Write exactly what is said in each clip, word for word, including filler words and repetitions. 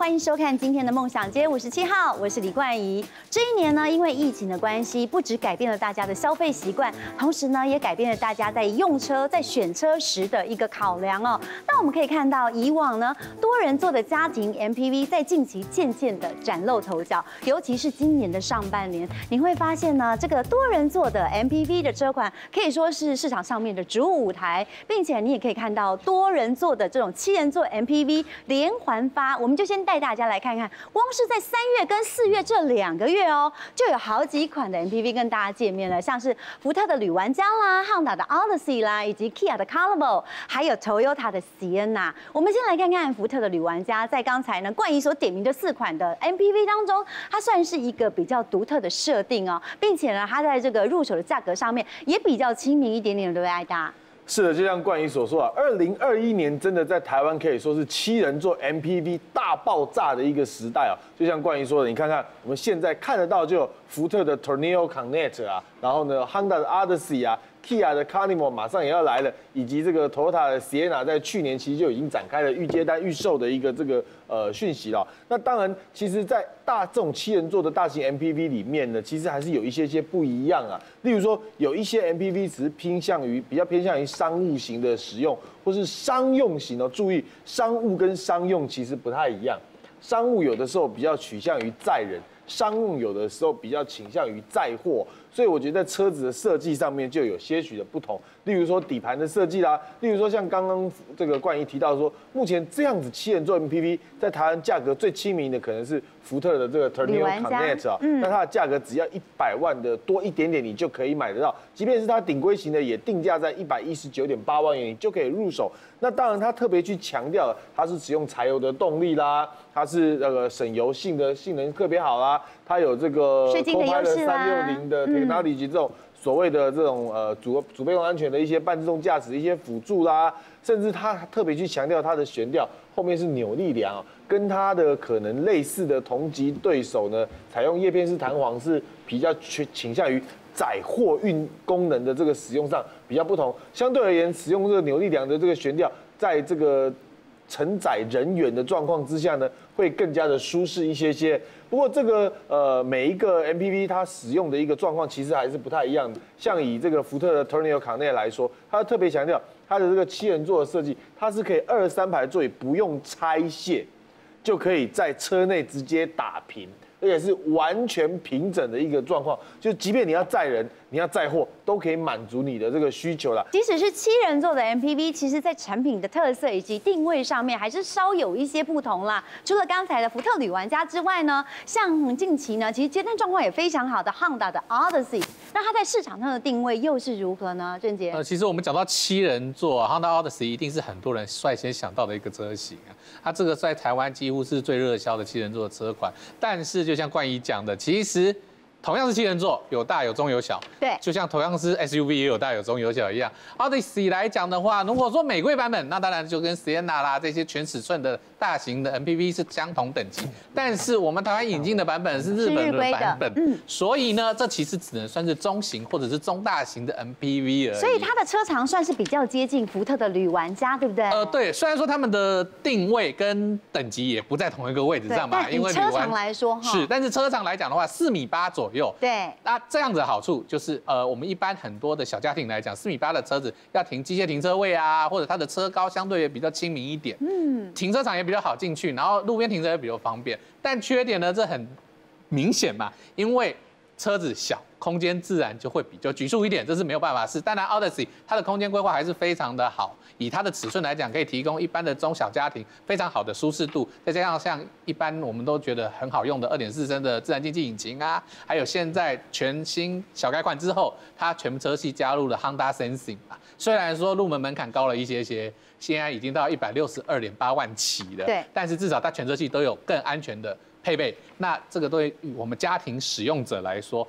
欢迎收看今天的梦想街五十七号，我是李冠仪。这一年呢，因为疫情的关系，不只改变了大家的消费习惯，同时呢，也改变了大家在用车、在选车时的一个考量哦。那我们可以看到，以往呢，多人座的家庭 M P V 在近期渐渐的崭露头角，尤其是今年的上半年，你会发现呢，这个多人座的 M P V 的车款可以说是市场上面的主舞台，并且你也可以看到多人座的这种七人座 M P V 连环发，我们就先带大家来看看，光是在三月跟四月这两个月哦，就有好几款的 M P V 跟大家见面了，像是福特的旅玩家啦、Honda 的 Odyssey 啦，以及 Kia 的 Carnival， 还有 Toyota 的 Sienna。我们先来看看福特的旅玩家，在刚才呢冠仪所点名的四款的 M P V 当中，它算是一个比较独特的设定哦，并且呢，它在这个入手的价格上面也比较亲民一点点，对不对，艾达？ 是的，就像冠仪所说啊，二零二一年真的在台湾可以说是七人座 M P V 大爆炸的一个时代啊。就像冠仪说的，你看看我们现在看得到，就有福特的 Tornado Connect 啊，然后呢 Honda 的 Odyssey 啊。Kia 的 Carnival 马上也要来了，以及这个 Toyota 的 Sienna 在去年其实就已经展开了预接单预售的一个这个呃讯息了。那当然，其实，在大这种七人座的大型 M P V 里面呢，其实还是有一些些不一样啊。例如说，有一些 M P V 只是偏向于比较偏向于商务型的使用，或是商用型哦。注意，商务跟商用其实不太一样。商务有的时候比较取向于载人，商用有的时候比较倾向于载货。所以我觉得在车子的设计上面就有些许的不同，例如说底盘的设计啦，例如说像刚刚这个冠仪提到说，目前这样子七人座 M P V 在台湾价格最亲民的可能是福特的这个 Tornado Connect 啊，那它的价格只要一百万的多一点点，你就可以买得到，即便是它顶规型的也定价在一百一十九点八万元，你就可以入手。那当然，它特别去强调它是使用柴油的动力啦，它是那个省油性的性能特别好啦，它有这个 Copilot 三六零的 technology 这种所谓的这种呃主主被动安全的一些半自动驾驶的一些辅助啦，甚至它特别去强调它的悬吊后面是扭力梁，跟它的可能类似的同级对手呢，采用叶片式弹簧是比较倾向于载货运功能的这个使用上比较不同，相对而言，使用这个扭力梁的这个悬吊，在这个承载人员的状况之下呢，会更加的舒适一些些。不过这个呃每一个 M P V 它使用的一个状况其实还是不太一样的。像以这个福特的 Tornado Connect 来说，它特别强调它的这个七人座的设计，它是可以二十三排座椅不用拆卸，就可以在车内直接打平。而且是完全平整的一个状况，就即便你要载人、你要载货，都可以满足你的这个需求啦。 即使是七人座的 M P V， 其实在产品的特色以及定位上面，还是稍有一些不同啦。除了刚才的福特旅玩家之外呢，像近期呢，其实接单状况也非常好的 Honda 的 Odyssey， 那它在市场上的定位又是如何呢？郑杰？ 呃，其实我们讲到七人座 Honda Odyssey， 一定是很多人率先想到的一个车型啊。它这个在台湾几乎是最热销的七人座的车款，但是就就像冠仪讲的，其实同样是七人座，有大有中有小。对，就像同样是 S U V 也有大有中有小一样。Odyssey 来讲的话，如果说美规版本，那当然就跟 Sienna 啦这些全尺寸的大型的 M P V 是相同等级。但是我们台湾引进的版本是日本的版本，嗯，所以呢，这其实只能算是中型或者是中大型的 M P V 而已。 所以它的车长算是比较接近福特的旅玩家，对不对？ 呃，对，虽然说他们的定位跟等级也不在同一个位置上嘛， 因为车长来说是，但是车长来讲的话，四米八左右。 对， 那这样子的好处就是，呃，我们一般很多的小家庭来讲，四米八的车子要停机械停车位啊，或者它的车高相对也比较亲民一点，嗯，停车场也比较好进去，然后路边停车也比较方便。但缺点呢，这很明显嘛，因为车子小，空间自然就会比较局促一点，这是没有办法事。当然 ，Odyssey 它的空间规划还是非常的好，以它的尺寸来讲，可以提供一般的中小家庭非常好的舒适度。再加上像一般我们都觉得很好用的 二点四 升的自然进气引擎啊，还有现在全新小改款之后，它全车系加入了 Honda Sensing 啊。虽然说入门门槛高了一些些，现在已经到一百六十二点八万起了，对，但是至少它全车系都有更安全的配备。那这个对于我们家庭使用者来说，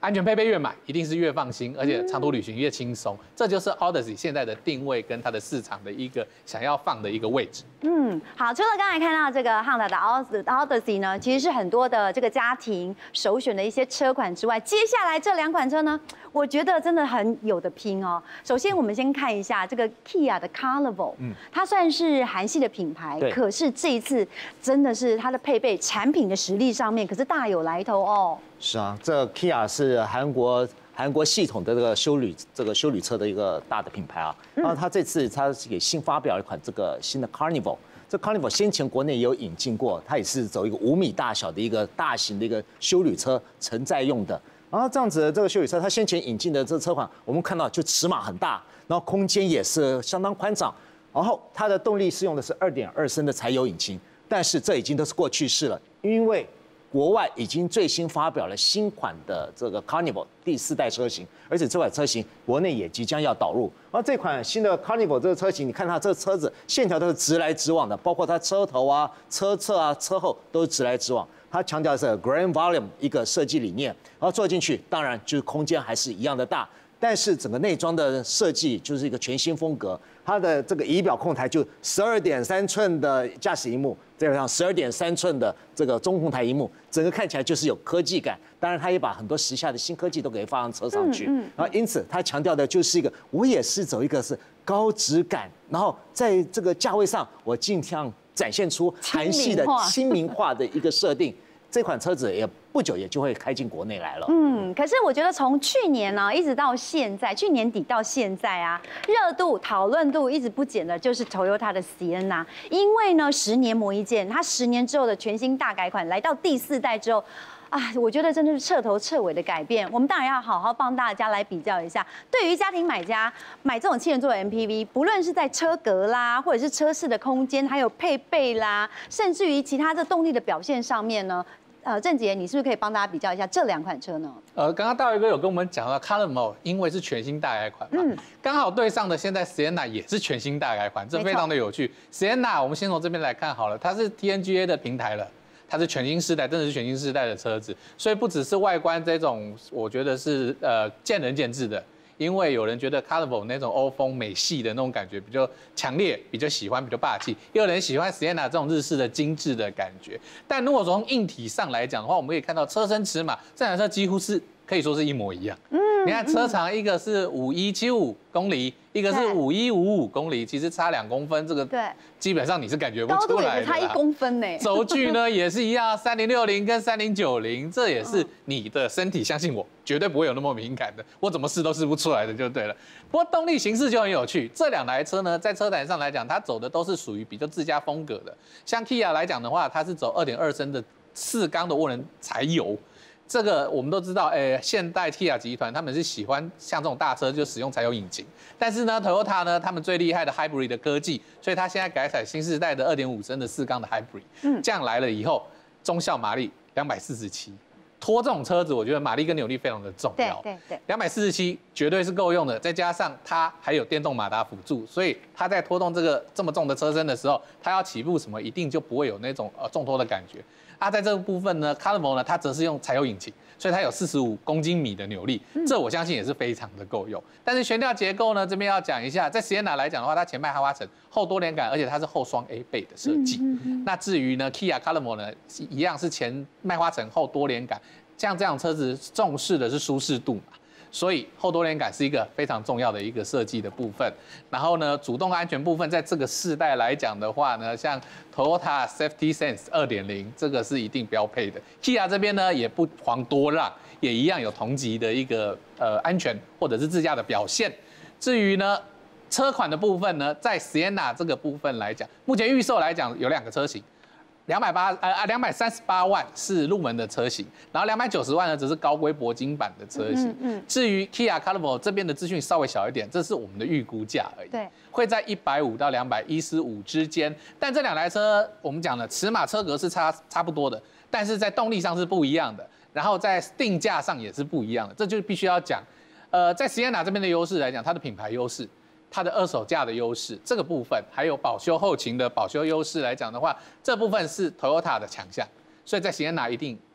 安全配备越满，一定是越放心，而且长途旅行越轻松。这就是 Odyssey 现在的定位跟它的市场的一个想要放的一个位置。 嗯，好，除了刚才看到这个 Honda 的 Odyssey 呢，其实是很多的这个家庭首选的一些车款之外，接下来这两款车呢，我觉得真的很有的拼哦。首先，我们先看一下这个 Kia 的 Carnival， 嗯，它算是韩系的品牌，可是这一次真的是它的配备、产品的实力上面可是大有来头哦。 是啊，这 Kia 是韩国韩国系统的这个休旅这个休旅车的一个大的品牌啊。然后它这次它是给新发表一款这个新的 Carnival。这 Carnival 先前国内也有引进过，它也是走一个五米大小的一个大型的一个休旅车承载用的。然后这样子的这个休旅车，它先前引进的这车款，我们看到就尺码很大，然后空间也是相当宽敞。然后它的动力是用的是二点二升的柴油引擎，但是这已经都是过去式了，因为国外已经最新发表了新款的这个 Carnival 第四代车型，而且这款车型国内也即将要导入。而这款新的 Carnival 这个车型，你看它这个车子线条都是直来直往的，包括它车头啊、车侧啊、车后都是直来直往。它强调的是 Grand Volume 一个设计理念，然后坐进去当然就是空间还是一样的大，但是整个内装的设计就是一个全新风格。它的这个仪表控台就十二点三寸的驾驶萤幕，再加上十二点三寸的这个中控台萤幕，整个看起来就是有科技感。当然，它也把很多时下的新科技都给放上车上去。嗯嗯、然后，因此它强调的就是一个，我也是走一个是高质感，然后在这个价位上，我尽量展现出韩系的亲民化的一个设定。这款车子也不久也就会开进国内来了。 嗯，可是我觉得从去年呢、啊、一直到现在，去年底到现在啊，热度、讨论度一直不减的，就是 Toyota 的 Sienna。因为呢，十年磨一剑，它十年之后的全新大改款来到第四代之后。啊，我觉得真的是彻头彻尾的改变。我们当然要好好帮大家来比较一下。对于家庭买家买这种七人座的 M P V， 不论是在车格啦，或者是车室的空间，还有配备啦，甚至于其他的动力的表现上面呢，呃，郑杰，你是不是可以帮大家比较一下这两款车呢？ 呃，刚刚大卫哥有跟我们讲到 Carnival， 因为是全新大改款嘛，嗯，刚好对上的现在 Sienna 也是全新大改款，这非常的有趣。Sienna 我们先从这边来看好了，它是 T N G A 的平台了。它是全新世代，真的是全新世代的车子，所以不只是外观这种，我觉得是呃见仁见智的。因为有人觉得 Carnival 那种欧风美系的那种感觉比较强烈，比较喜欢，比较霸气；也有人喜欢 Sienna 这种日式的精致的感觉。但如果从硬体上来讲的话，我们可以看到车身尺码，这两车几乎是可以说是一模一样。嗯，你看车长一个是五一七五公里，一个是五一五五公里，其实差两公分，这个对，基本上你是感觉不出来的。 高度也差一公分呢。 轴距呢也是一样，三零六零跟三零九零，这也是你的身体，相信我，绝对不会有那么敏感的，我怎么试都试不出来的，就对了。不过动力形式就很有趣，这两台车呢，在车坛上来讲，它走的都是属于比较自家风格的。像 Kia 来讲的话，它是走二点二升的四缸的涡轮柴油。这个我们都知道，哎，现代 Kia 集团他们是喜欢像这种大车就使用柴油引擎，但是呢 ，Toyota 呢，他们最厉害的 Hybrid 的科技，所以它现在改采新世代的二点五升的四缸的 Hybrid， 嗯，这样来了以后，中效马力两百四十七，拖这种车子，我觉得马力跟扭力非常的重要， 对对对， 两百四十七绝对是够用的，再加上它还有电动马达辅助，所以它在拖动这个这么重的车身的时候，它要起步什么，一定就不会有那种呃重拖的感觉。它在这个部分呢 ，Carnival 呢，它则是用柴油引擎，所以它有四十五公斤米的扭力，这我相信也是非常的够用。但是悬吊结构呢，这边要讲一下，在 Sienna 来讲的话，它前麦哈花层后多连杆，而且它是后双 A 倍的设计。那至于呢 ，Kia Carnival 呢，一样是前麦花层后多连杆，像这样车子重视的是舒适度嘛。所以后多连杆是一个非常重要的一个设计的部分。然后呢，主动安全部分在这个世代来讲的话呢，像 Toyota Safety Sense 二点零 这个是一定标配的。Kia 这边呢也不遑多让，也一样有同级的一个呃安全或者是自驾的表现。至于呢车款的部分呢，在 Sienna 这个部分来讲，目前预售来讲有两个车型。两百八呃两百三十八万是入门的车型，然后两百九十万呢只是高规铂金版的车型。嗯嗯、至于 Kia Carnival 这边的资讯稍微小一点，这是我们的预估价而已。对，会在一百五到两百一十五之间。但这两台车我们讲了，尺码车格是差差不多的，但是在动力上是不一样的，然后在定价上也是不一样的，这就必须要讲。呃，在 Sienna 这边的优势来讲，它的品牌优势。它的二手价的优势，这个部分还有保修后勤的保修优势来讲的话，这部分是 Toyota 的强项，所以在 Sienna 一定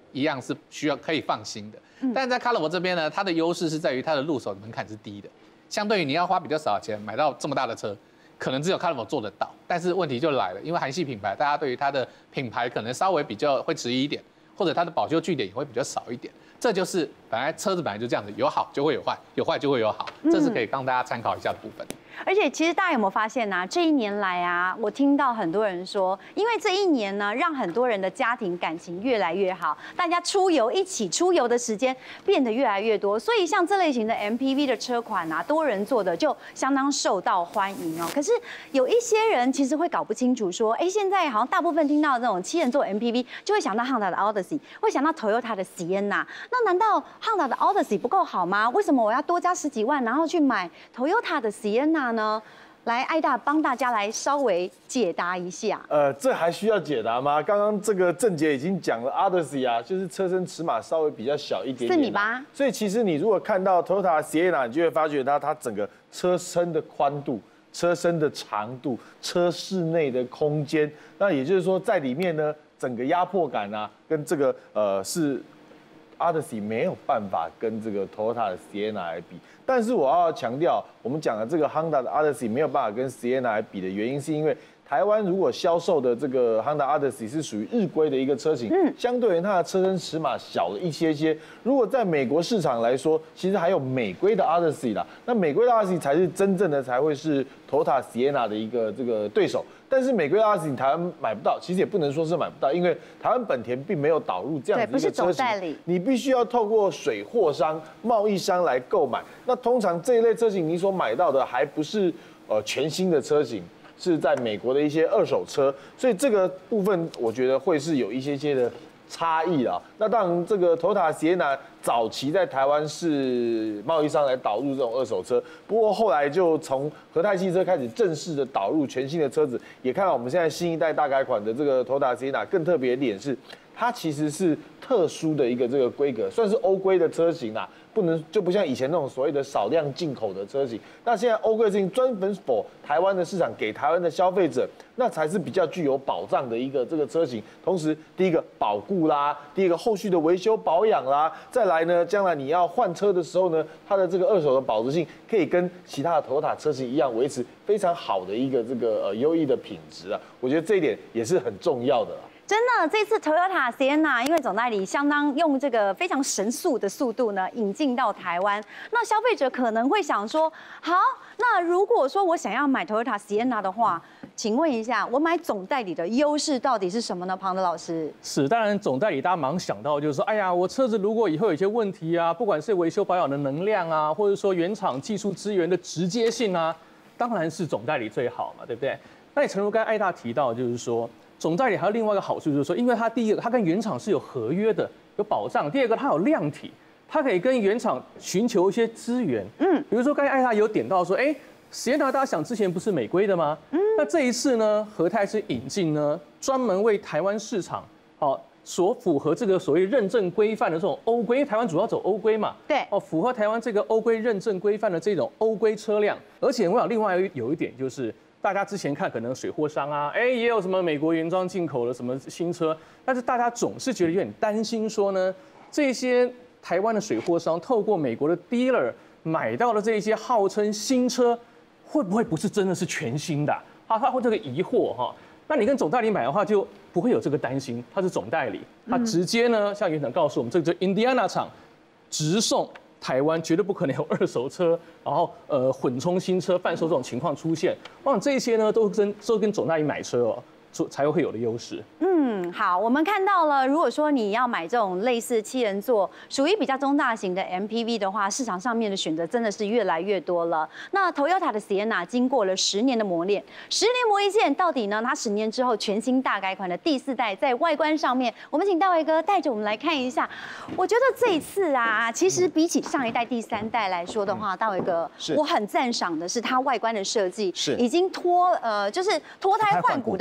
一样是需要可以放心的。但是在 Carnival 这边呢，它的优势是在于它的入手门槛是低的，相对于你要花比较少的钱买到这么大的车，可能只有 Carnival 做得到。但是问题就来了，因为韩系品牌，大家对于它的品牌可能稍微比较会迟疑一点，或者它的保修据点也会比较少一点。这就是本来车子本来就这样子，有好就会有坏，有坏就会有好，这是可以让大家参考一下的部分。 而且其实大家有没有发现呢、啊？这一年来啊，我听到很多人说，因为这一年呢，让很多人的家庭感情越来越好，大家出游一起出游的时间变得越来越多，所以像这类型的 M P V 的车款啊，多人坐的就相当受到欢迎哦。可是有一些人其实会搞不清楚，说，哎，现在好像大部分听到这种七人座 M P V， 就会想到 Honda 的 Odyssey， 会想到 Toyota 的 Sienna。那难道 Honda 的 Odyssey 不够好吗？为什么我要多加十几万，然后去买 Toyota 的 Sienna 呢？来，艾大帮大家来稍微解答一下。 呃，这还需要解答吗？刚刚这个郑杰已经讲了 ，Odyssey 啊，就是车身尺码稍微比较小一点点， 四米八。 所以其实你如果看到 Toyota Sienna， 你就会发觉它它整个车身的宽度、车身的长度、车室内的空间，那也就是说在里面呢，整个压迫感啊，跟这个呃是。Odyssey 没有办法跟这个 Toyota 的 Sienna 来比，但是我要强调，我们讲的这个 Honda 的 Odyssey 没有办法跟 Sienna 来比的原因，是因为台湾如果销售的这个 Honda Odyssey 是属于日规的一个车型，嗯，相对于它的车身尺码小了一些些。如果在美国市场来说，其实还有美规的 Odyssey 啦，那美规的 Odyssey 才是真正的才会是 Toyota Sienna 的一个这个对手。但是美规 Odyssey 台湾买不到，其实也不能说是买不到，因为台湾本田并没有导入这样子一个车型，你必须要透过水货商、贸易商来购买。那通常这一类车型你所买到的还不是呃全新的车型，是在美国的一些二手车，所以这个部分我觉得会是有一些些的差异啦。那当然，这个 Toyota Sienna 早期在台湾是贸易商来导入这种二手车，不过后来就从和泰汽车开始正式的导入全新的车子，也看到我们现在新一代大改款的这个 Toyota Sienna 更特别的点是，它其实是特殊的一个这个规格，算是欧规的车型啦，不能就不像以前那种所谓的少量进口的车型。那现在欧规车型专门 for 台湾的市场，给台湾的消费者，那才是比较具有保障的一个这个车型。同时，第一个保固啦，第一个后续的维修保养啦，再来呢，将来你要换车的时候呢，它的这个二手的保值性可以跟其他的 Toyota 车型一样，维持非常好的一个这个呃优异的品质啊。我觉得这一点也是很重要的啦。 真的，这次 Toyota Sienna 因为总代理相当用这个非常神速的速度呢引进到台湾，那消费者可能会想说，好，那如果说我想要买 Toyota Sienna 的话，请问一下，我买总代理的优势到底是什么呢？庞德老师， 是，当然总代理大家马上想到就是说，哎呀，我车子如果以后有一些问题啊，不管是维修保养的能量啊，或者说原厂技术资源的直接性啊，当然是总代理最好嘛，对不对？那也诚如刚才艾大提到，就是说。总代理还有另外一个好处，就是说，因为它第一个，它跟原厂是有合约的，有保障；第二个，它有量体，它可以跟原厂寻求一些资源。嗯，比如说刚才艾达有点到说，哎，Sienna大家想之前不是美规的吗？嗯，那这一次呢，和泰是引进呢，专门为台湾市场，好所符合这个所谓认证规范的这种欧规，台湾主要走欧规嘛。 对。 哦，符合台湾这个欧规认证规范的这种欧规车辆，而且我想另外有一点就是。大家之前看可能水货商啊，哎，也有什么美国原装进口的什么新车，但是大家总是觉得有点担心说呢，这些台湾的水货商透过美国的 dealer 买到的这些号称新车，会不会不是真的是全新的？啊，他会这个疑惑哈。那你跟总代理买的话，就不会有这个担心，他是总代理，他直接呢，像原厂告诉我们，这个就 Indiana 厂直送。台湾绝对不可能有二手车，然后呃混充新车贩售这种情况出现。我想这些呢都跟都跟总代理买车哦，才会有的优势。 嗯，好，我们看到了，如果说你要买这种类似七人座、属于比较中大型的 M P V 的话，市场上面的选择真的是越来越多了。那 Toyota 的 Sienna 经过了十年的磨练，十年磨一剑，到底呢？它十年之后全新大改款的第四代，在外观上面，我们请大卫哥带着我们来看一下。我觉得这一次啊，其实比起上一代、第三代来说的话，大卫哥，我很赞赏的是它外观的设计， 是已经脱呃，就是脱胎换骨的感觉。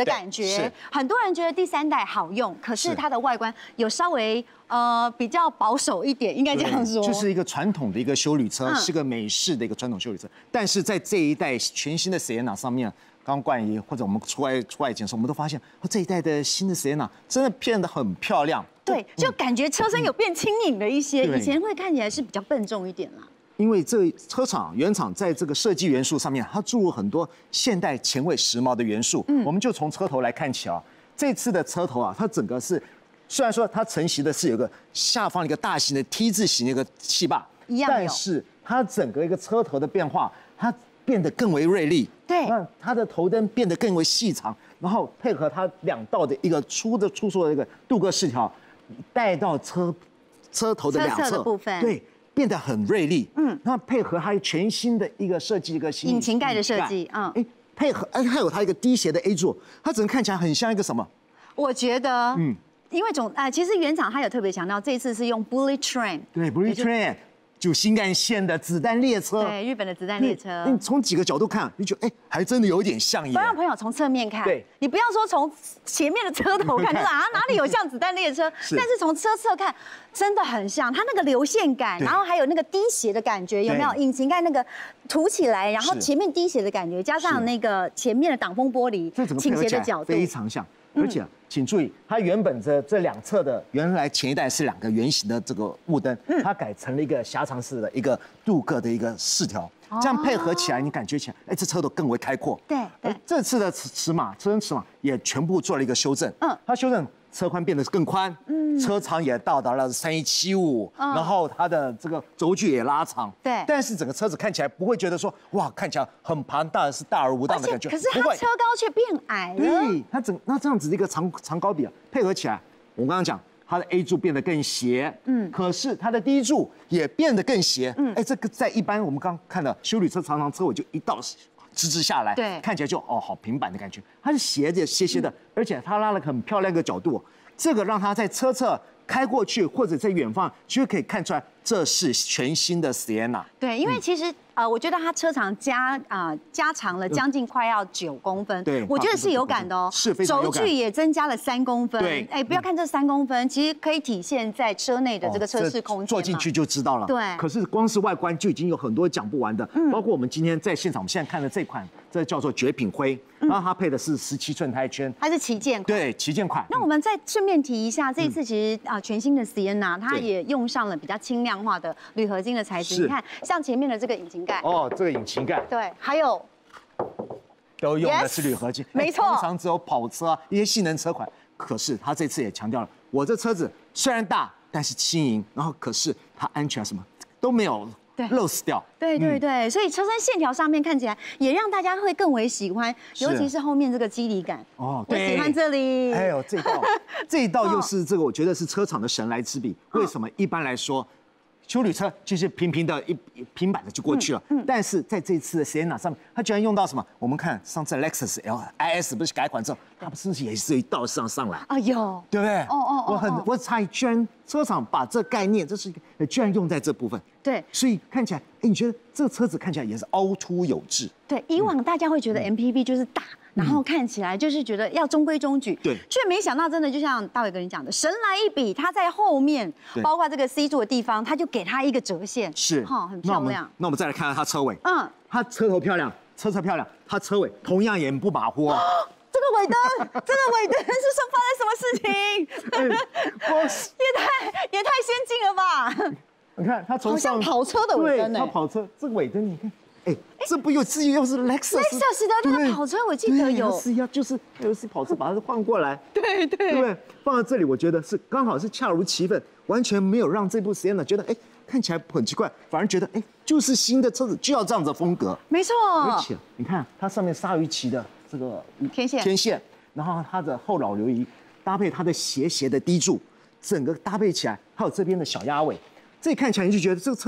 觉，很多人觉得第三代好用，可是它的外观有稍微呃比较保守一点，应该这样说。 就是一个传统的一个休旅车，是个美式的一个传统休旅车，但是在这一代全新的 Sienna 上面。刚刚冠仪或者我们出外出外检的时候，我们都发现，哦，这一代的新的 Sienna 真的变得很漂亮。 对，就感觉车身有变轻盈了一些，以前会看起来是比较笨重一点啦。 因为这车厂原厂在这个设计元素上面，它注入很多现代前卫时髦的元素。嗯，我们就从车头来看起啊，这次的车头啊，它整个是虽然说它承袭的是有个下方一个大型的 T 字形的一个气坝， 一样有， 但是它整个一个车头的变化，它变得更为锐利， 对， 那它的头灯变得更为细长，然后配合它两道的一个粗的粗粗的一个镀铬饰条，带到车车头的两侧车侧的部分， 对，变得很锐利。嗯，那配合它全新的一个设计，一个新引擎盖的设计，嗯， 哎，配合哎还有它一个低斜的 A 座，它整个看起来很像一个什么？ 我觉得，嗯，因为总啊，其实原厂它有特别强调，这一次是用 Bullet Train， 对 ，Bullet Train。就新干线的子弹列车， 对，日本的子弹列车。 你从几个角度看，你觉得哎，还真的有点像耶。 观众朋友从侧面看， 对， 你不要说从前面的车头看，就是啊哪里有像子弹列车，但是从车侧看，真的很像。它那个流线感，然后还有那个低斜的感觉，有没有？引擎盖那个凸起来，然后前面低斜的感觉，加上那个前面的挡风玻璃倾斜的角度， 非常像。而且请注意，它原本这这两侧的原来前一代是两个圆形的这个雾灯，它改成了一个狭长式的一个镀铬的一个饰条，这样配合起来，你感觉起来，哎，这车头更为开阔。 对对。 这次的尺码，车身尺码也全部做了一个修正，嗯，它修正车宽变得更宽，嗯，车长也到达了三一七五，然后它的这个轴距也拉长， 对。 但是整个车子看起来不会觉得说，哇，看起来很庞大，是大而无当的感觉。 可是它车高却变矮了。 对，它整那这样子的一个长长高比啊，配合起来，我刚刚讲它的 A 柱变得更斜，嗯，可是它的 D 柱也变得更斜，嗯，哎，这个在一般我们刚刚看到休旅车常常车尾就一道直直下来， 对， 看起来就哦好平板的感觉，它是斜着斜斜的，而且它拉了很漂亮的角度，这个让它在车侧开过去或者在远方，就可以看出来这是全新的 Sienna。 对，因为其实呃，我觉得它车长加啊加长了将近快要九公分， 对， 我觉得是有感的哦， 是非常有感。 轴距也增加了三公分， 对， 哎，不要看这三公分，其实可以体现在车内的这个车室空间， 坐进去就知道了。 对， 可是光是外观就已经有很多讲不完的，包括我们今天在现场，我们现在看的这款，这叫做绝品灰，然后它配的是十七寸胎圈， 它是旗舰款， 对，旗舰款。 那我们再顺便提一下，这一次其实啊全新的 Sienna 它也用上了比较轻量化的铝合金的材质，你看像前面的这个引擎盖， 哦，这个引擎盖， 对，还有都用的是铝合金， 没错。 通常只有跑车啊一些性能车款，可是它这次也强调了，我这车子虽然大，但是轻盈，然后可是它安全什么都没有。漏死掉， 对对对，所以车身线条上面看起来也让大家会更为喜欢，尤其是后面这个肌理感。哦，我喜欢这里。 还有这一道，这一道又是这个，我觉得是车厂的神来之笔。为什么？一般来说，休旅车就是平平的一平板的就过去了，嗯，但是在这次的 Sienna 上面，它居然用到什么？我们看上次 Lexus L I S 不是改款之后，它不是也是一道上上来啊？有， 对不对？ 哦哦哦， 我很我猜，居然车厂把这概念，这是一个居然用在这部分。 对， 所以看起来，哎，你觉得这个车子看起来也是凹凸有致？ 对，以往大家会觉得 M P V 就是大，然后看起来就是觉得要中规中矩， 对， 却没想到真的就像大伟跟你讲的，神来一笔，它在后面，包括这个 C 柱的地方，它就给它一个折线， 是， 哈，很漂亮。 那我们再来看看它车尾， 嗯， 它车头漂亮，车侧漂亮，它车尾同样也不马虎啊。 这个尾灯，这个尾灯是说发生什么事情？也太也太先进了吧！ 你看它从好像跑车的尾灯， 它跑车这个尾灯，你看，哎，这不又是又是 Lexus，Lexus 的那个跑车，我记得有是呀，就是有是跑车把它换过来， 对对， 对不对？放在这里，我觉得是刚好是恰如其分，完全没有让这部 Sienna 觉得哎看起来很奇怪，反而觉得哎就是新的车子就要这样子的风格， 没错。 而且你看它上面鲨鱼鳍的这个天线， 天线，然后它的后扰流仪搭配它的斜斜的低柱，整个搭配起来，还有这边的小鸭尾。这看起来你就觉得这个车子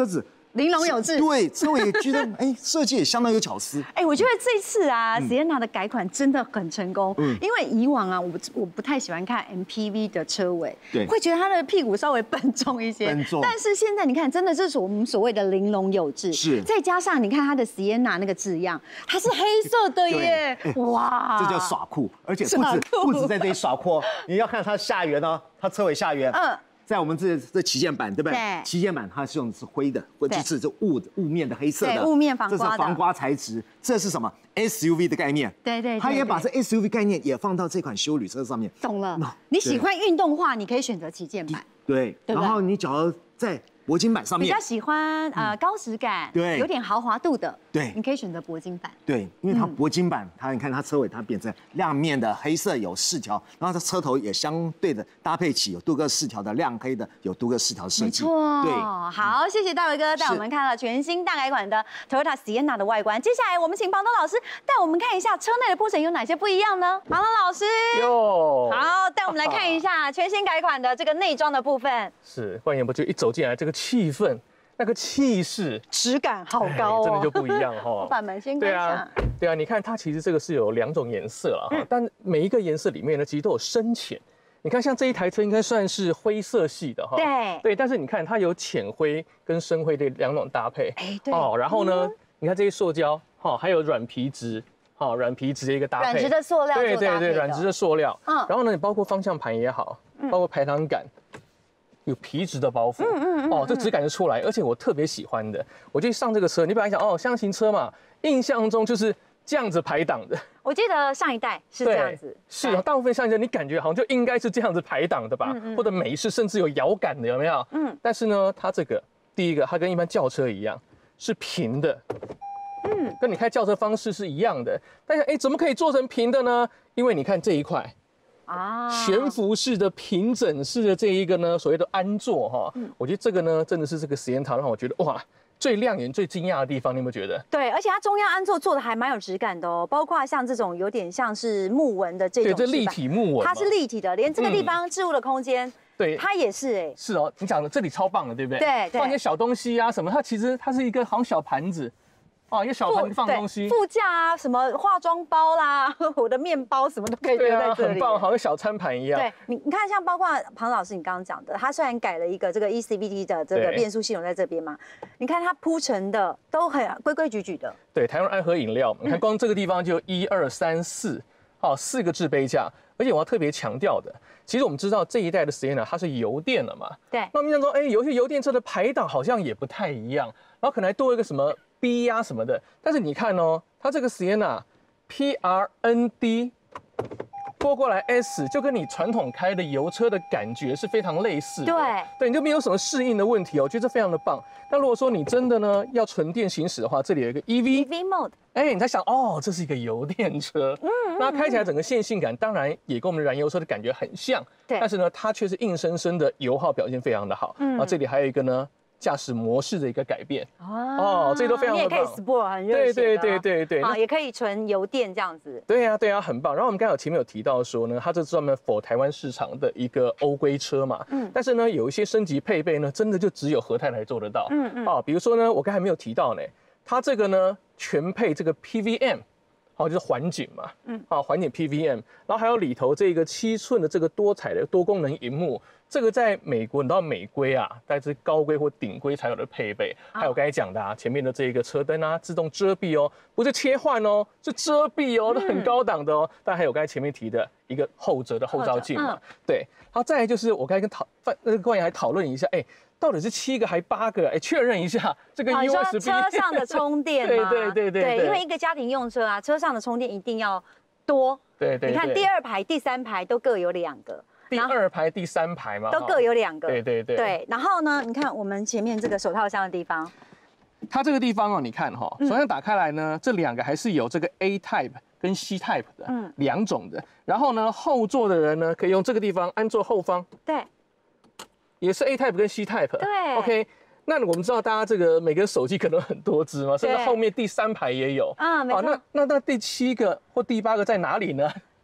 玲珑有致。 对，所以我也觉得，哎，设计也相当有巧思。 哎，我觉得这次啊 ，Sienna 的改款真的很成功。嗯，因为以往啊，我不我不太喜欢看 M P V 的车尾， 对， 会觉得它的屁股稍微笨重一些。 笨重。 但是现在你看，真的是我们所谓的玲珑有致。 是。 再加上你看它的 Sienna 那个字样，它是黑色的耶，哇， 这叫耍酷，而且不止不止在这里耍酷，你要看它下缘哦，它车尾下缘。嗯。在我们这这旗舰版，对不对？ 对。 旗舰版它是用的是灰的，或者是这雾雾面的黑色的。 对，雾面防刮的。 这是防刮材质，这是什么 S U V 的概念？ 对对。 它也把这 S U V 概念也放到这款休旅车上面。 懂了。你喜欢运动化，你可以选择旗舰版。 对。然后你假如在铂金版上面比较喜欢呃高质感， 对， 有点豪华度的， 对， 你可以选择铂金版。 对，因为它铂金版，它你看它车尾它变成亮面的黑色有饰条，然后它车头也相对的搭配起有多个饰条的亮黑的有多个饰条设计。 没错， 对， 好，谢谢大伟哥带我们看了全新大改款的 Toyota Sienna 的外观。接下来我们请庞东老师带我们看一下车内的铺陈有哪些不一样呢？庞东老师， 哟， 好，带我们来看一下全新改款的这个内装的部分。 是，冠言不就一走进来，这个气氛。那个气势、 质感好高哦， 真的就不一样哈。 我把门先关上。 对啊，你看它其实这个是有两种颜色了哈，但每一个颜色里面呢，其实都有深浅。你看，像这一台车应该算是灰色系的哈。 对。 对，但是你看它有浅灰跟深灰的两种搭配。 哎，对。 哦，然后呢，你看这些塑胶，哈，还有软皮质，哈，软皮质的一个搭配。 软质的塑料。 对对对，软质的塑料。 嗯。 然后呢，你包括方向盘也好，包括排挡杆。有皮质的包覆，嗯嗯嗯，哦，这质感就出来，而且我特别喜欢的，我就上这个车，你本来想哦，箱型车嘛，印象中就是这样子排挡的。 我记得上一代是这样子， 是啊，大部分上一代你感觉好像就应该是这样子排挡的吧，嗯嗯或者美式甚至有摇杆的，有没有？嗯，但是呢，它这个第一个，它跟一般轿车一样是平的，嗯，跟你开轿车方式是一样的，但是哎，怎么可以做成平的呢？因为你看这一块。啊，悬浮式的平整式的这一个呢，所谓的安座哈，嗯、我觉得这个呢，真的是这个Sienna让我觉得哇，最亮眼、最惊讶的地方，你有没有觉得？ 对，而且它中央安座做的还蛮有质感的哦，包括像这种有点像是木纹的这种， 对，这立体木纹， 它是立体的，连这个地方置物的空间， 对、嗯， 它也是哎， 是哦，你讲的这里超棒的，对不对？ 对， 放一些小东西啊什么，它其实它是一个好像小盘子。哦，一个小盘放东西， 副驾啊，什么化妆包啦，我的面包什么都可以丢在这里， 很棒，好像小餐盘一样。 对，你你看，像包括庞老师你刚刚讲的，他虽然改了一个这个 E C V T 的这个变速系统在这边嘛，你看它铺陈的都很规规矩矩的。 对，台湾爱喝饮料，你看光这个地方就一二三四，哦，四个制杯架，而且我要特别强调的，其实我们知道这一代的 Sienna 它是油电了嘛， 对。 那我们想说，哎，有些油电车的排档好像也不太一样，然后可能还多一个什么。B 呀、啊、什么的，但是你看哦，它这个 Sienna P R N D 拨过来 S， 就跟你传统开的油车的感觉是非常类似的。 对， 对，你就没有什么适应的问题哦，我觉得这非常的棒。那如果说你真的呢要纯电行驶的话，这里有一个 E V E V mode， 哎，你在想哦，这是一个油电车，嗯，那开起来整个线性感当然也跟我们燃油车的感觉很像， 对， 但是呢，它却是硬生生的油耗表现非常的好。嗯，然后这里还有一个呢。驾驶模式的一个改变哦，这都非常的棒。 你也可以 Sport 很热血的， 对对对对对， 啊，也可以纯油电这样子。 对呀对呀，很棒。然后我们刚才前面有提到说呢，它这是专门 for 台湾市场的一个欧规车嘛，嗯，但是呢，有一些升级配备呢，真的就只有和泰来做得到，嗯嗯，啊，比如说呢，我刚才没有提到呢，它这个呢全配这个 P V M。好，就是环景嘛，嗯，啊，环景 P V M， 然后还有里头这个七寸的这个多彩的多功能萤幕，这个在美国，你知道美规啊，大概是高规或顶规才有的配备。还有刚才讲的啊，前面的这个车灯啊，自动遮蔽哦，不是切换哦，是遮蔽哦，都很高档的哦。但还有刚才前面提的一个后折的后照镜嘛，对。然后再来就是我刚才跟讨那个官员还讨论一下，哎。到底是七个还八个？哎，确认一下这个 U S B。 车上的充电吗？ 对对对对对，因为一个家庭用车啊，车上的充电一定要多。 对对。 你看第二排、第三排都各有两个。 第二排、第三排嘛， 都各有两个。 对对对。 对，然后呢，你看我们前面这个手套箱的地方， 它这个地方哦，你看哈，手套打开来呢，这两个还是有这个 A type 跟 C type 的，嗯，两种的。然后呢，后座的人呢，可以用这个地方安坐后方。 对。 也是 A type 跟 C type， 对 ，OK。那我们知道大家这个每个手机可能很多支嘛，甚至后面第三排也有。啊， 没错。 那那那第七个或第八个在哪里呢？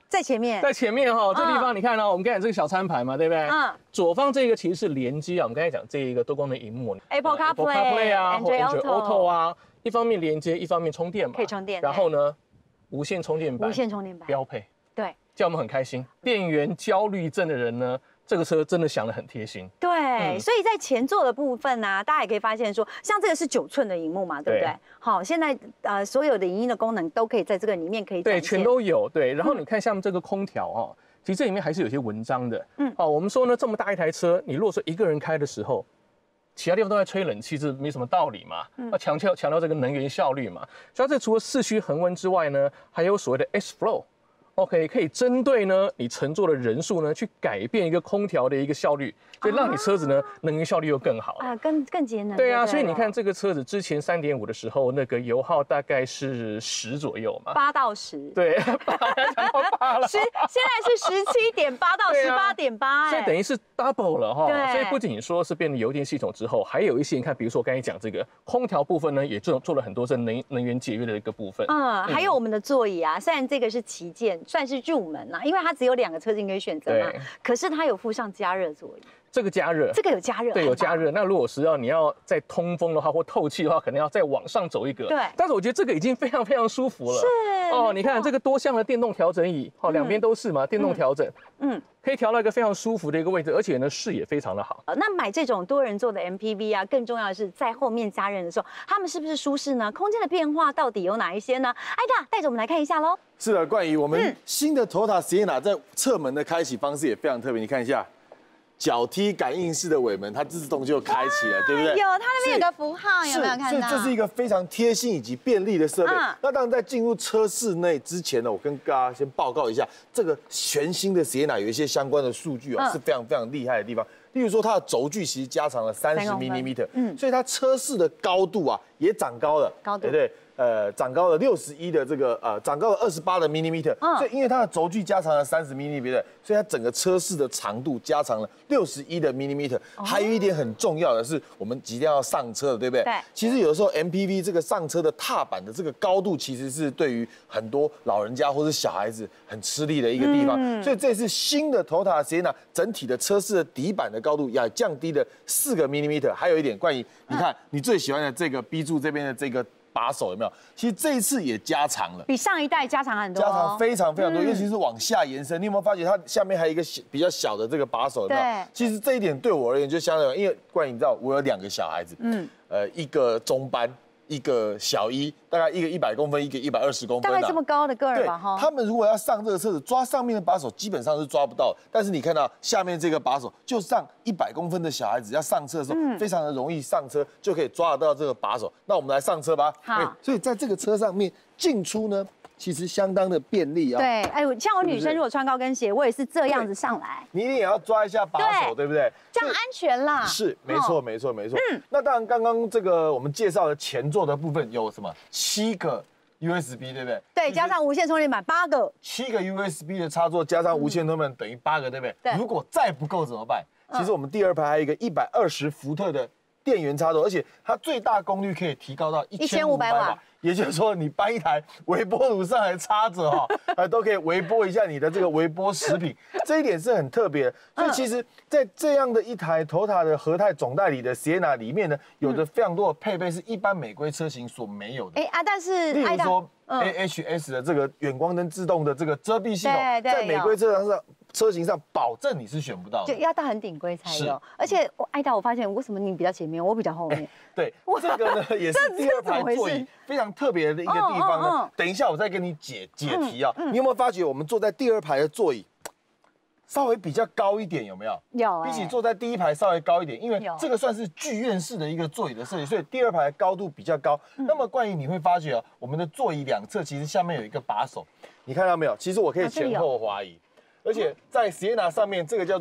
在前面， 在前面哈，这地方你看哦，我们刚才这个小餐盘嘛，对不对？嗯。左方这个其实是联机啊，我们刚才讲这一个多功能荧幕 ，Apple CarPlay 啊，或 Android Auto 啊，一方面连接，一方面充电嘛， 可以充电。 然后呢，无线充电板， 无线充电板标配， 对， 叫我们很开心。电源焦虑症的人呢？这个车真的想得很贴心， 对，嗯、所以在前座的部分呢、啊，大家也可以发现说，像这个是九寸的荧幕嘛，对不对？好，现在呃所有的影音的功能都可以在这个里面可以对，全都有对。然后你看下面这个空调哦，嗯、其实这里面还是有些文章的，嗯，哦，我们说呢，这么大一台车，你如果说一个人开的时候，其他地方都在吹冷气，这没什么道理嘛，要强调强调这个能源效率嘛。所以这除了四驱恒温之外呢，还有所谓的 S Flow。OK， 可以针对呢你乘坐的人数呢，去改变一个空调的一个效率，所以让你车子呢能源效率又更好啊，更更节能。 对啊，所以你看这个车子之前三点五的时候，那个油耗大概是十左右嘛， 八到十。 对，八讲到八了。 十现在是十七点八到十八点八， 所以等于是 double 了哈。 对。 所以不仅说是变成油电系统之后，还有一些你看，比如说我刚才讲这个空调部分呢，也做做了很多这能能源节约的一个部分。 嗯，还有我们的座椅啊，虽然这个是旗舰，算是入门。因为它只有两个车型可以选择嘛，可是它有附上加热座椅。 这个加热， 这个有加热， 对，有加热。那如果是要你要再通风的话，或透气的话，可能要再往上走一格。 对， 但是我觉得这个已经非常非常舒服了。 是哦，你看这个多项的电动调整椅，哦，两边都是嘛，电动调整，嗯，可以调到一个非常舒服的一个位置，而且呢视野非常的好。 那买这种多人座的 M P V 啊，更重要的是在后面加热的时候，他们是不是舒适呢？空间的变化到底有哪一些呢？艾达带着我们来看一下喽。 是的，冠仪，我们新的 Toyota Sienna 在侧门的开启方式也非常特别，你看一下。脚踢感应式的尾门，它自动就开启了，对不对？ 有，它那边有个符号，有没有看到？ 所以这是一个非常贴心以及便利的设备。嗯、那当然，在进入车室内之前呢，我跟大家先报告一下，这个全新的 Sienna 有一些相关的数据哦，嗯、是非常非常厉害的地方。例如说，它的轴距其实加长了三十 米米，嗯，所以它车室的高度啊也长高了， 高度对不对？呃，长高了六十一的这个呃，长高了二十八的 millimeter，、嗯、所以因为它的轴距加长了三十 millimeter， 所以它整个车室的长度加长了六十一的 millimeter。哦、还有一点很重要的是，我们即将要上车了，对不对？ 对。 其实有的时候 M P V 这个上车的踏板的这个高度，其实是对于很多老人家或者小孩子很吃力的一个地方。嗯、所以这次新的 Toyota Sienna 整体的车室的底板的高度也降低了四个 millimeter。还有一点，关于你看、嗯、你最喜欢的这个 B 柱这边的这个。把手有没有？其实这一次也加长了， 比上一代加长很多， 加长非常非常多，嗯、尤其是往下延伸。你有没有发觉它下面还有一个比较小的这个把手？有没有？ 对。 其实这一点对我而言就相当于，因为冠颖你知道，我有两个小孩子，嗯，呃，一个中班。一个小一，大概一个一百公分，一个一百二十公分、啊， 大概这么高的个儿吧，哈。 他们如果要上这个车子，抓上面的把手基本上是抓不到，但是你看到下面这个把手，就上一百公分的小孩子要上车的时候，嗯、非常的容易上车，就可以抓得到这个把手。那我们来上车吧。 好，欸、 所以在这个车上面进出呢。其实相当的便利啊。 对，哎，像我女生如果穿高跟鞋，我也是这样子上来。 你一定也要抓一下把手，对不对？ 这样安全啦。 是，没错，没错，没错。嗯，那当然，刚刚这个我们介绍的前座的部分有什么？七个 U S B， 对不对？ 对，加上无线充电板八个。 七个 U S B 的插座加上无线充电板等于八个，对不对？ 对。 如果再不够怎么办？其实我们第二排还有一个一百二十伏特的电源插座，而且它最大功率可以提高到一千五百瓦。也就是说，你搬一台微波炉上来插着哈，呃，都可以微波一下你的这个微波食品，这一点是很特别的。所以其实，在这样的一台 Toyota 的和泰总代理的 Sienna 里面呢，有着非常多的配备是一般美规车型所没有的。 哎啊，但是例如说 A H S 的这个远光灯自动的这个遮蔽系统，在美规车上上。车型上保证你是选不到的， 就要到很顶规才有。而且我艾达，我发现为什么你比较前面，我比较后面？ 对，这个呢也是第二排座椅非常特别的一个地方呢。等一下我再跟你解解题啊。你有没有发觉我们坐在第二排的座椅稍微比较高一点？有没有？ 有。 比起坐在第一排稍微高一点，因为这个算是剧院式的一个座椅的设计，所以第二排高度比较高。那么关于你会发觉啊，我们的座椅两侧其实下面有一个把手，你看到没有？其实我可以前后滑移。而且在 Sienna 上面，这个叫做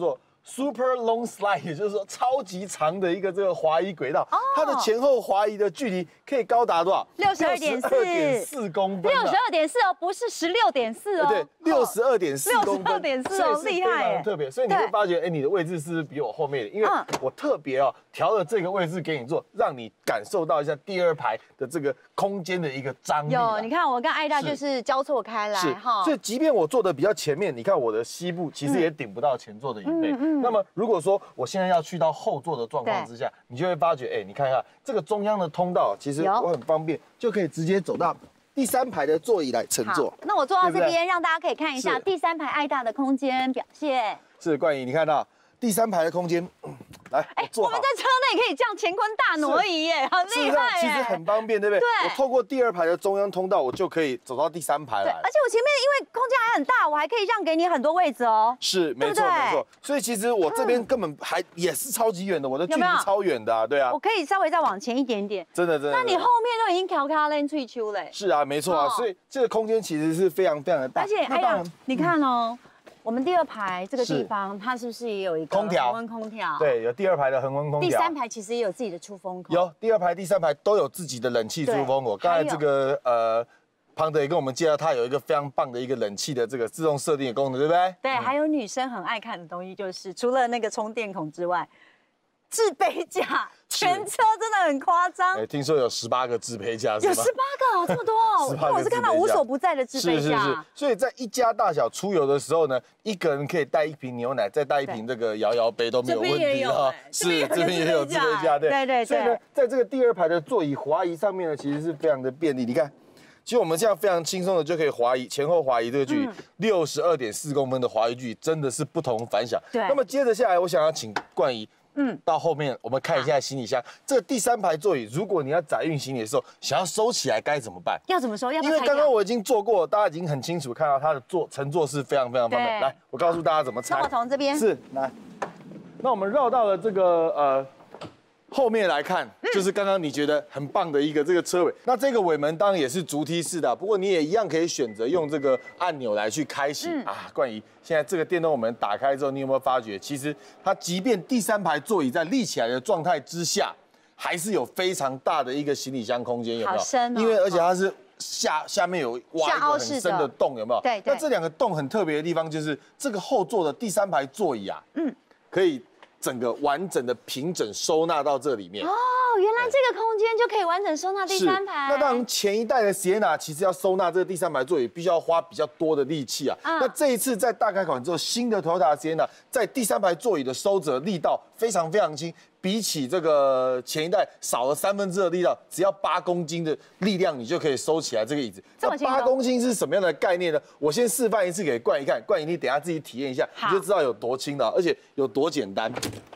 Super Long Slide， 也就是说超级长的一个这个滑移轨道，它的前后滑移的距离可以高达多少？ 六十二点四公分。 六十二点四哦，不是十六点四哦。 对，六十二点四公分。 六十二点四哦，厉害耶！ 特别，所以你会发觉，哎，你的位置是不是比我后面的？因为我特别哦调了这个位置给你做，让你感受到一下第二排的这个空间的一个张力。 有，你看我跟艾大就是交错开来哈。 所以即便我坐的比较前面，你看我的膝部其实也顶不到前座的椅背。那么如果说我现在要去到后座的状况之下，你就会发觉，哎，你看一下这个中央的通道，其实我很方便，就可以直接走到第三排的座椅来乘坐。 那我坐到这边，让大家可以看一下第三排艾大的空间表现。 是冠仪，你看到第三排的空间，来，哎， 我们在车内可以这样乾坤大挪移耶，很厉害耶， 其实很方便，对不对？对。我透过第二排的中央通道，我就可以走到第三排来。 而且我前面因为空间还很大，我还可以让给你很多位置哦。 是，没错没错。所以其实我这边根本还也是超级远的，我的距离超远的啊，对啊。 我可以稍微再往前一点点。 真的真的。 那你后面都已经调开lên退休嘞。 是啊，没错啊，所以这个空间其实是非常非常的大。 而且哎呀，你看哦。我们第二排这个地方，它是不是也有一个空调？ 恒温空调。 对，有第二排的恒温空调。 第三排其实也有自己的出风口。 有，第二排、第三排都有自己的冷气出风口。刚才这个呃，庞德也跟我们介绍，它有一个非常棒的一个冷气的这个自动设定的功能，对不对？ 对，还有女生很爱看的东西，就是除了那个充电孔之外，置杯架。全车真的很夸张， 哎，听说有十八个置杯架， 有十八个哦，这么多哦，因为我是看到无所不在的置杯架。是是是， 所以在一家大小出游的时候呢，一个人可以带一瓶牛奶，再带一瓶这个摇摇杯都没有问题啊。 是， 这边也有置杯架，对对对。 所以呢，在这个第二排的座椅滑移上面呢，其实是非常的便利。你看，其实我们这样非常轻松的就可以滑移，前后滑移这个距离六十二点四公分的滑移距离，真的是不同凡响。 对。 那么接着下来，我想要请冠仪。嗯，到后面我们看一下行李箱。这个第三排座椅，如果你要载运行李的时候，想要收起来该怎么办？ 要怎么收？要不因为刚刚我已经坐过，大家已经很清楚看到它的坐乘坐是非常非常方便。来，我告诉大家怎么拆。 那我从这边是来，那我们绕到了这个呃后面来看，就是刚刚你觉得很棒的一个这个车尾。那这个尾门当然也是逐梯式的，不过你也一样可以选择用这个按钮来去开启啊。冠仪。现在这个电动门打开之后，你有没有发觉，其实它即便第三排座椅在立起来的状态之下，还是有非常大的一个行李箱空间，有没有？ 好深哦。 因为而且它是下下面有挖一个很深的洞，有没有？ 对对。 那这两个洞很特别的地方就是这个后座的第三排座椅啊，嗯，可以整个完整的平整收纳到这里面。哦， 原来这个空间就可以完整收纳第三排。 那当然，前一代的 Sienna 其实要收纳这个第三排座椅，必须要花比较多的力气啊。那这一次在大改款之后，新的 Toyota Sienna 在第三排座椅的收折力道非常非常轻，比起这个前一代少了三分之二的力道，只要八公斤的力量，你就可以收起来这个椅子。 这么轻松？ 八公斤是什么样的概念呢？我先示范一次给冠仪看，冠仪你等一下自己体验一下，你就知道有多轻了，而且有多简单。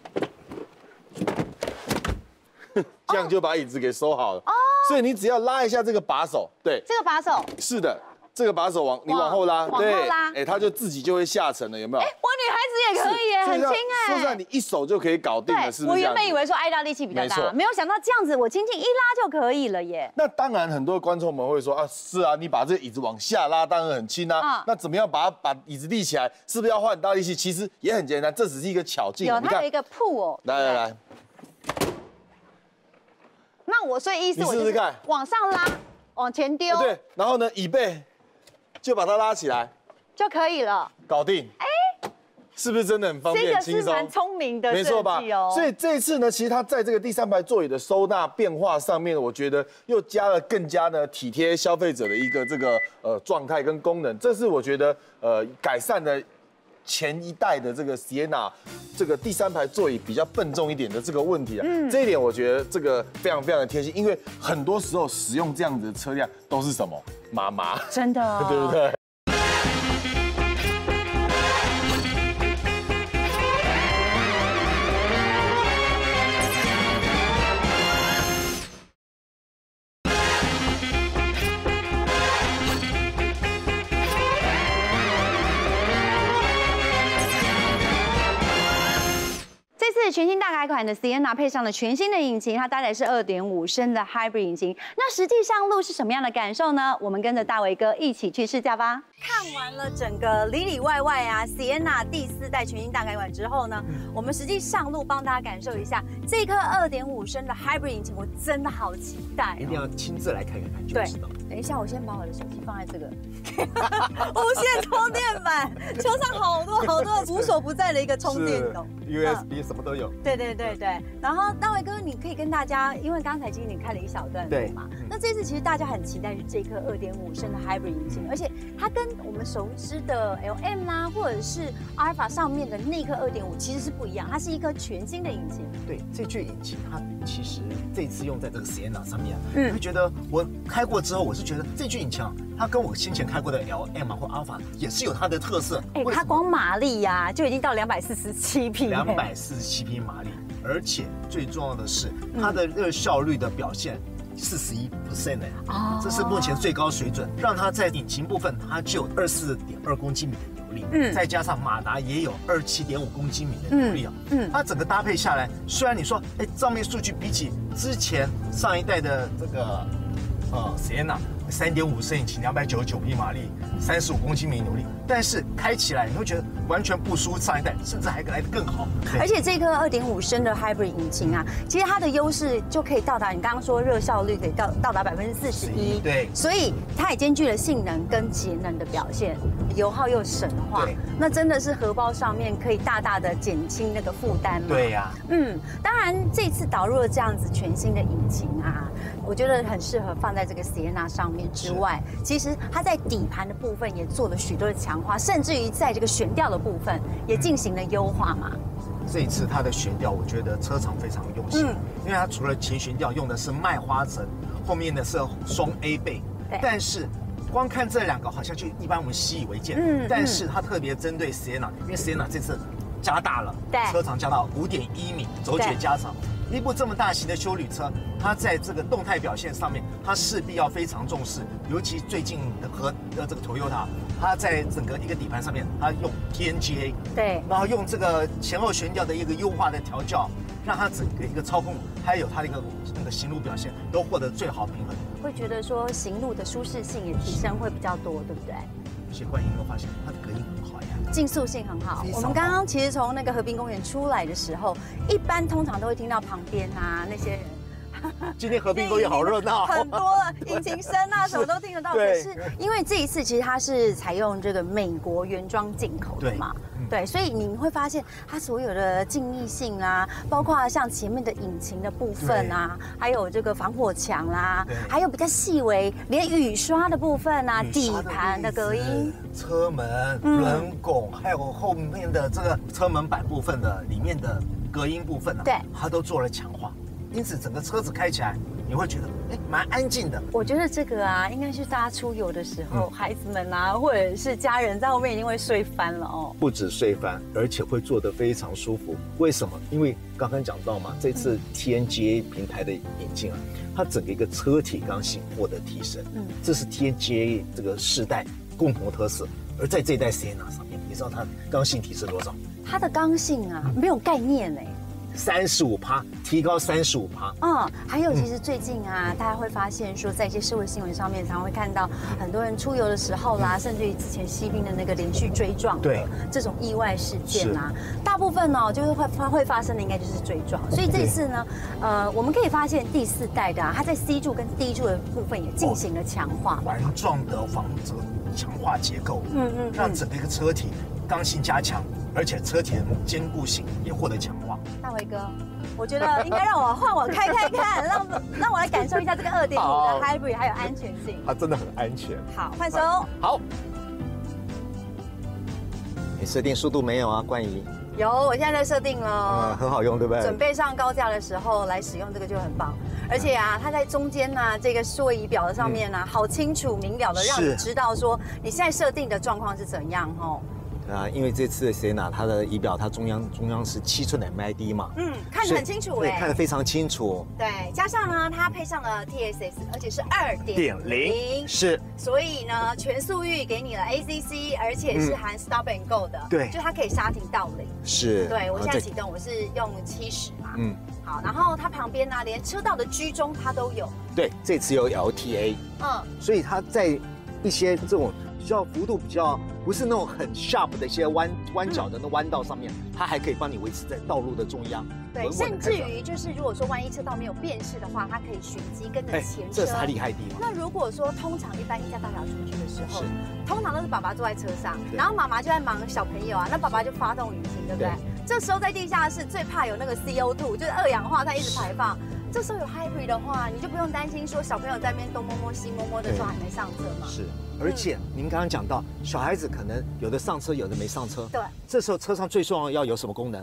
这样就把椅子给收好了。哦，所以你只要拉一下这个把手，对， 这个把手是的，这个把手往你往后拉， 对，往后拉， 哎，它就自己就会下沉了，有没有？哎， 我女孩子也可以耶，很轻哎。 说实在，你一手就可以搞定了，是不是？ 我原本以为说艾大力气比较大，没有想到这样子，我轻轻一拉就可以了耶。 那当然，很多观众们会说啊，是啊，你把这个椅子往下拉，当然很轻啊。那怎么样把它把椅子立起来？是不是要花很大力气？其实也很简单，这只是一个巧劲。 有，它有一个铺哦。 来来来。 那我所以意思， 我试试看， 往上拉，往前丢， 对，然后呢，椅背就把它拉起来就可以了， 搞定。哎，是不是真的很方便、轻松？ 这个是蛮聪明的， 没错吧？所以这一次呢，其实它在这个第三排座椅的收纳变化上面，我觉得又加了更加的体贴消费者的一个这个呃状态跟功能，这是我觉得呃改善了前一代的这个 Sienna 这个第三排座椅比较笨重一点的这个问题啊，嗯，这一点我觉得这个非常非常的贴心，因为很多时候使用这样子的车辆都是什么妈妈， 真的， 对不对？ 这次全新大改款的 Sienna 配上了全新的引擎，它搭载是 二点五 升的 Hybrid 引擎。那实际上路是什么样的感受呢？我们跟着大伟哥一起去试驾吧。 看完了整个里里外外啊 ，Sienna 第四代全新大改款之后呢，我们实际上路帮大家感受一下这颗二点五升的 Hybrid 引擎，我真的好期待、哦， 一定要亲自来看看看就知道。 等一下，我先把我的手机放在这个无线充电板，车上好多好多无所不在的一个充电孔 ，U S B 什么都有。 对对对对，然后大卫哥，你可以跟大家，因为刚才其实你看了一小段对嘛，那这次其实大家很期待是这颗二点五升的 Hybrid 引擎，而且它跟我们熟知的 L M 啦，或者是阿尔法上面的那颗二点五其实是不一样，它是一颗全新的引擎。 对，这具引擎它其实这次用在这个 Sienna 上面，嗯，会觉得我开过之后，我是觉得这具引擎啊，它跟我先前开过的 L M 啊或阿尔法也是有它的特色。 哎，它光马力呀、啊、就已经到两百四十七匹， 两百四十七匹马力，而且最重要的是它的热效率的表现。四十一 percent 哎，这是目前最高水准，让它在引擎部分它就有二十四点二公斤米的扭力，嗯，再加上马达也有二十七点五公斤米的扭力啊，嗯，它整个搭配下来，虽然你说哎账面数据比起之前上一代的这个呃 Sienna 三点五升引擎，两百九十九匹马力，三十五公斤米扭力，但是开起来你会觉得完全不输上一代，甚至还来得更好。 而且这颗二点五升的 Hybrid 引擎啊，其实它的优势就可以到达你刚刚说热效率可以到到达百分之四十一， 对， 所以它也兼具了性能跟节能的表现，油耗又省化，那真的是荷包上面可以大大的减轻那个负担嘛。 对呀、啊， 嗯，当然这次导入了这样子全新的引擎啊，我觉得很适合放在这个 Sienna 上面之外，其实它在底盘的部分也做了许多的强化，甚至于在这个悬吊的部分也进行了优化嘛。 这一次它的悬吊，我觉得车厂非常用心，嗯、因为它除了前悬吊用的是麦花臣，后面的是双 A 背，但是光看这两个好像就一般我们习以为见，嗯，但是它特别针对 Sienna， 因为 Sienna 这次加大了，对，车长加到五点一米，轴距加长。一部这么大型的休旅车，它在这个动态表现上面，它势必要非常重视。尤其最近的和呃这个 Toyota， 它在整个一个底盘上面，它用 T N G A， 对，然后用这个前后悬吊的一个优化的调教，让它整个一个操控，还有它的一个那个行路表现，都获得最好平衡。 会觉得说行路的舒适性也提升会比较多，对不对？ 而且观众有没有发现它的隔音很好呀？ 竞速性很好。我们刚刚其实从那个河滨公园出来的时候，一般通常都会听到旁边啊那些人。 今天河滨公园好热闹， 很多引擎声啊，什么都听得到。可是因为这一次其实它是采用这个美国原装进口的嘛，对，所以你会发现它所有的静谧性啊，包括像前面的引擎的部分啊，还有这个防火墙啦，还有比较细微，连雨刷的部分啊，底盘的隔音、 车门、轮拱，还有后面的这个车门板部分的里面的隔音部分啊，对，它都做了强化。因此，整个车子开起来，你会觉得哎，蛮安静的。 我觉得这个啊，应该是大家出游的时候，嗯、孩子们啊，或者是家人在后面一定会睡翻了哦。 不止睡翻，而且会坐得非常舒服。为什么？因为刚刚讲到嘛，这次 T N G A 平台的引进啊，它整个一个车体刚性获得提升，嗯，这是 T N G A 这个世代共同特色。而在这一代 Sienna 上面，你知道它刚性提升多少？ 它的刚性啊，没有概念哎。 三十五趴，提高三十五趴。 嗯，还有其实最近啊，嗯、大家会发现说，在一些社会新闻上面，常会看到很多人出游的时候啦，嗯、甚至于之前西滨的那个连续追撞，对这种意外事件啊，大部分呢、哦、就是会发会发生的应该就是追撞。所以这次呢，呃，我们可以发现第四代的、啊，它在 C 柱跟 D 柱的部分也进行了强化， 环状的防这个强化结构，嗯嗯，让整个一个车体刚性加强。而且车体的坚固性也获得强化。 大伟哥，我觉得应该让我换我开开看，让让我来感受一下这个二点五的 Hybrid 还有安全性。 它真的很安全。 好，换手。 好。你设定速度没有啊，冠仪？ 有，我现在在设定了。 嗯，很好用，对不对？ 准备上高架的时候来使用这个就很棒。而且啊，它在中间呢、啊，这个数位仪表的上面呢、啊，嗯、好清楚明了的让你知道说你现在设定的状况是怎样哦。 啊，因为这次的 Sienna 它的仪表，它中央中央是七寸的 M I D 嘛， 嗯，看得很清楚哎， 对，看得非常清楚。 对，加上呢，它配上了 T S S， 而且是二点零， 是， 所以呢，全速域给你了 A C C， 而且是含 Stop and Go 的，对，就它可以刹停到零。是，对我现在启动，我是用七十嘛，嗯，好，然后它旁边呢，连车道的居中它都有。 对，这次有 L T A， 嗯，所以它在一些这种比较幅度比较不是那种很 sharp 的一些弯弯角的那弯道上面，它还可以帮你维持在道路的中央。 对，甚至于就是如果说万一车道没有辨识的话，它可以循迹跟着前车。 这是它厉害的地方。 那如果说通常一般一家大小出去的时候，通常都是爸爸坐在车上，然后妈妈就在忙小朋友啊，那爸爸就发动引擎，对不对？这时候在地下室最怕有那个 C O 二，就是二氧化碳一直排放。这时候有 hybrid 的话，你就不用担心说小朋友在那边东摸摸西摸摸的时候还没上车嘛。 是，而且您刚刚讲到小孩子可能有的上车，有的没上车。 对。这时候车上最重要要有什么功能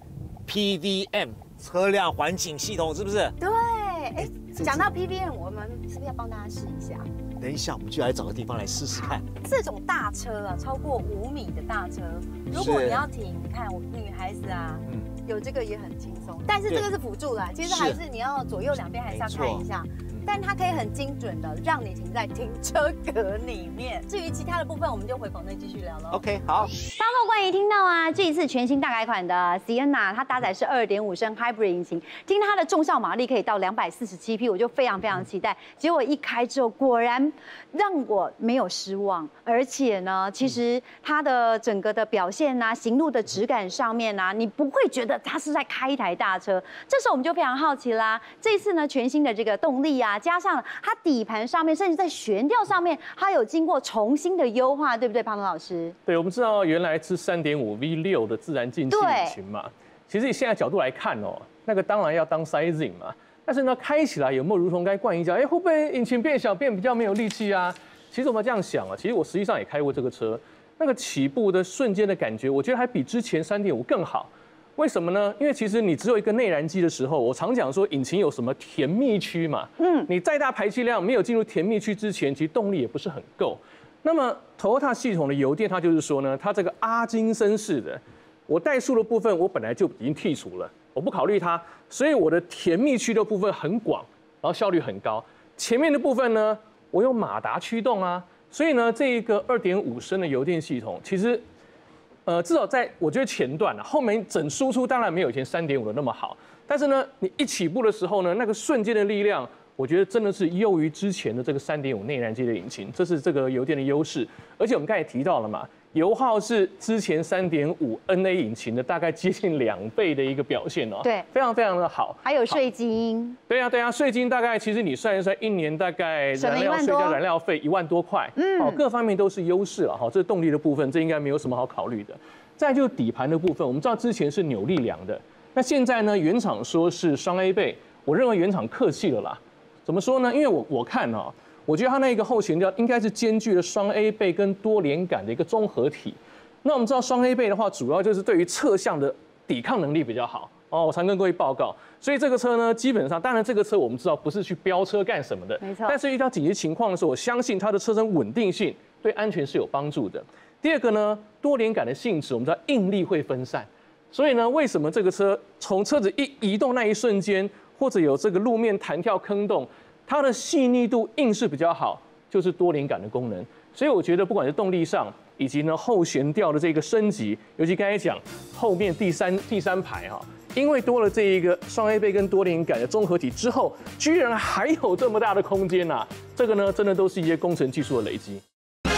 ？P V M 车辆环境系统是不是？ 对。哎，讲到 P V M， 我们是不是要帮大家试一下？ 等一下，我们就来找个地方来试试看。 这种大车啊，超过五米的大车，如果你要停，你看我女孩子啊，嗯，有这个也很轻松。但是这个是辅助啦，其实还是你要左右两边还是要看一下。但它可以很精准的让你停在停车格里面。至于其他的部分，我们就回棚内继续聊了。 OK， 好。 刚刚冠仪听到啊，这一次全新大改款的 Sienna， 它搭载是 二点五 升 Hybrid 引擎，听它的重效马力可以到两百四十七匹，我就非常非常期待。结果一开之后，果然让我没有失望，而且呢，其实它的整个的表现啊，行路的质感上面啊，你不会觉得它是在开一台大车。这时候我们就非常好奇啦，这次呢全新的这个动力啊。加上它底盘上面，甚至在悬吊上面，它有经过重新的优化，对不对，庞龙老师？ 对，我们知道原来是 三点五 V 六 的自然进气引擎嘛，其实以现在角度来看哦，那个当然要当 sizing 嘛，但是呢，开起来有没有如同该冠一讲，哎，会不会引擎变小，变比较没有力气啊？其实我们这样想啊，其实我实际上也开过这个车，那个起步的瞬间的感觉，我觉得还比之前 三点五 更好。为什么呢？因为其实你只有一个内燃机的时候，我常讲说引擎有什么甜蜜区嘛，嗯，你再大排气量没有进入甜蜜区之前，其实动力也不是很够。那么 Toyota 系统的油电，它就是说呢，它这个阿金森式的，我怠速的部分我本来就已经剔除了，我不考虑它，所以我的甜蜜区的部分很广，然后效率很高。前面的部分呢，我有马达驱动啊，所以呢，这一个 二点五 升的油电系统，其实。呃，至少在我觉得前段啊，后面整输出当然没有以前 三点五 的那么好，但是呢，你一起步的时候呢，那个瞬间的力量，我觉得真的是优于之前的这个 三点五 内燃机的引擎，这是这个油电的优势。而且我们刚才也提到了嘛，油耗是之前 三点五 N A 引擎的大概接近两倍的一个表现哦， 对， 非常非常的好。 还有税金， 对呀对呀，税金大概其实你算一算，一年大概燃料税加燃料费一万多块，嗯，好，各方面都是优势了哈。这动力的部分，这应该没有什么好考虑的。再就是底盘的部分，我们知道之前是扭力梁的，那现在呢，原厂说是双 A 倍，我认为原厂客气了啦。怎么说呢？因为我我看啊，我觉得它那个后悬吊应该是兼具了双 A 倍跟多连杆的一个综合体。那我们知道双 A 倍的话，主要就是对于侧向的抵抗能力比较好哦。我常跟各位报告，所以这个车呢，基本上，当然这个车我们知道不是去飙车干什么的， 没错。 但是遇到紧急情况的时候，我相信它的车身稳定性对安全是有帮助的。第二个呢，多连杆的性质，我们知道应力会分散，所以呢，为什么这个车从车子一移动那一瞬间，或者有这个路面弹跳坑洞，它的细腻度硬是比较好，就是多连杆的功能。所以我觉得不管是动力上，以及呢后悬吊的这个升级，尤其刚才讲后面第三第三排哈，因为多了这一个双 A 倍跟多连杆的综合体之后，居然还有这么大的空间呐、啊！这个呢，真的都是一些工程技术的累积。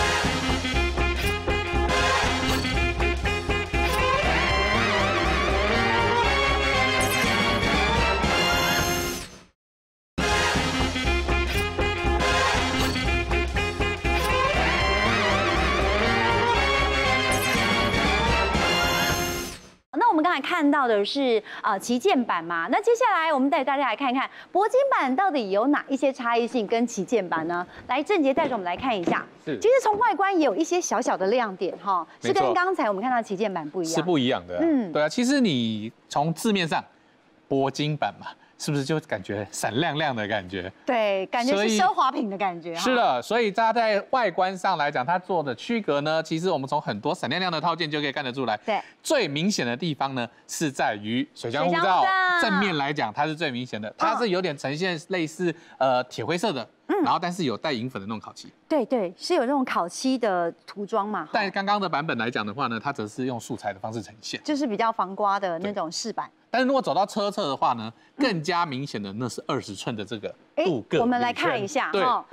我们刚才看到的是呃旗舰版嘛，那接下来我们带大家来看一看铂金版到底有哪一些差异性跟旗舰版呢？来，郑杰带着我们来看一下。是，其实从外观也有一些小小的亮点哈，是跟刚才我们看到的旗舰版不一样， 是不一样的。嗯，对啊，其实你从字面上，铂金版嘛。是不是就感觉闪亮亮的感觉？ 对，感觉是奢华品的感觉。 是的，所以它在外观上来讲，它做的区隔呢，其实我们从很多闪亮亮的套件就可以看得出来。对，最明显的地方呢，是在于水箱护罩正面来讲，它是最明显的，它是有点呈现类似呃铁灰色的。嗯，然后但是有带银粉的那种烤漆， 对对，是有那种烤漆的涂装嘛。 但刚刚的版本来讲的话呢，它则是用素材的方式呈现， 就是比较防刮的那种饰板。 但是如果走到车侧的话呢，更加明显的那是二十寸的这个镀铬。 我们来看一下， 对，